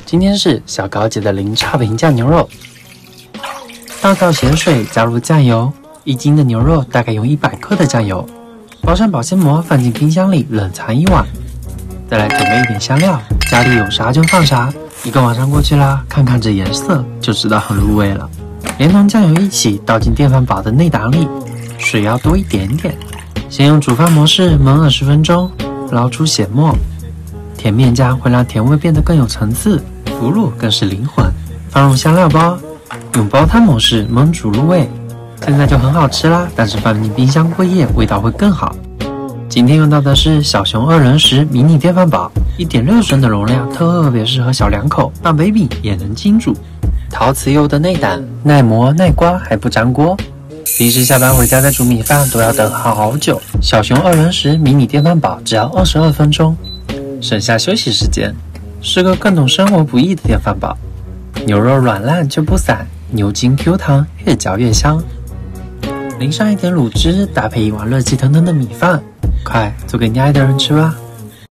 今天是小高姐的零差评酱牛肉。倒到咸水，加入酱油，1斤的牛肉大概用100克的酱油，包上保鲜膜，放进冰箱里冷藏1晚。再来准备一点香料，家里有啥就放啥。1个晚上过去啦，看看这颜色就知道很入味了。连同酱油一起倒进电饭煲的内胆里，水要多一点点。先用煮饭模式焖20分钟，捞出咸末。甜面酱会让甜味变得更有层次，腐乳更是灵魂。放入香料包，用煲汤模式焖煮入味，现在就很好吃啦。但是放进冰箱过夜，味道会更好。今天用到的是小熊2人食迷你电饭煲，1.6升的容量，特别适合小2口，让 baby 也能精煮。陶瓷釉的内胆，耐磨耐刮还不粘锅。平时下班回家再煮米饭都要等好久，小熊2人食迷你电饭煲只要22分钟。省下休息时间，是个更懂生活不易的电饭煲。牛肉软烂就不散，牛筋 Q 弹，越嚼越香。淋上一点卤汁，搭配一碗热气腾腾的米饭，快做给你爱的人吃吧。